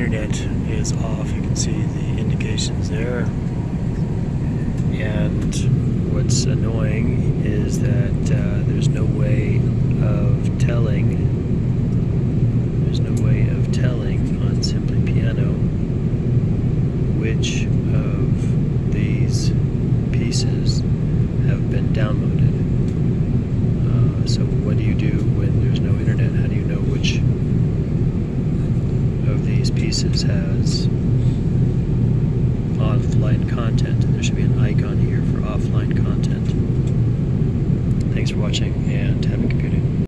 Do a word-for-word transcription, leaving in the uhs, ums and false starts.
internet is off. You can see the indications there. And what's annoying is that uh, there's no way of telling, there's no way of telling on Simply Piano which of these pieces have been downloaded. Uh, so what do you do when there's no internet? How do you know which of these pieces has offline content? There should be an icon here for offline content. Thanks for watching, and happy computing.